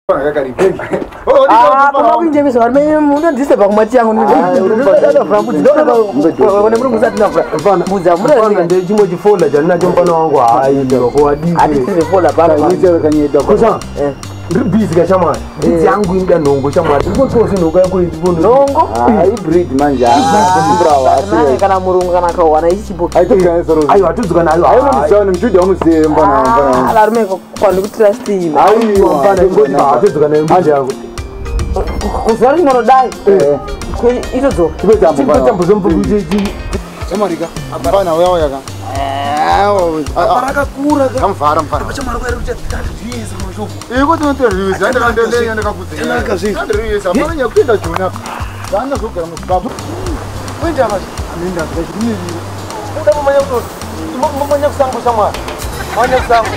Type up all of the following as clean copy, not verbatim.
Busy chama. Yangu inda nongo chama. Ngoto sinoga ko ibono. Nongo? Hybrid manja. Brawa. Kana murunga kana kawana isipo. Ayo atuzuka nayo. Ayo msana MuJudha umse mbana. Alarme ko kwani ku trust him. Ayo mbana ngoti atuzuka nayo mbanje yangu. Kuzari ngoro dai. Ko itozo. Kibeta mbuzombo bujeji. Samarika. Abana wewe yaka. Baraka kura kamfara mfara. Bachamara kwera kuti atadriza mashofu. Iko tunotiriza ndakandele ndakakutse. Ndakazisa. Abanya kwenda jona. Zanga zokera musikabu. Kwenda basi. Ninda ndakini. Uda mumanya kuti. Mumanya kusango chamwa. Manya kusango.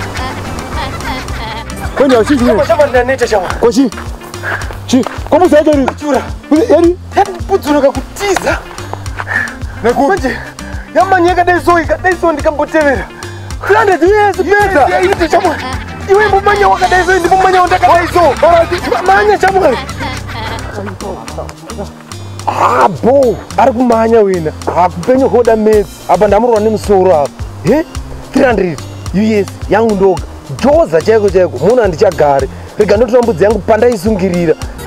Kwenda chichi. Chama ndanete chamwa. Kochi. Chi. Como você é de Chura. Ele? Pudzura kakutiza. Nakuti. Yamanyeka daiso ndikambotevera. Kuranda dziyese peta. Ite chamwa. Iwe mumanya wakadaiso ndi mumanya ndakadaiso. Manya chamwa. Bo, ari kumanya wina. Akupenyo hoda mezi. Apa ndamurwa nemusoro apa. 300 US yangu ndoga. Joza chaiko chaiko. Muna ndichagare. Rega ndotambudza yangu panda isungirira.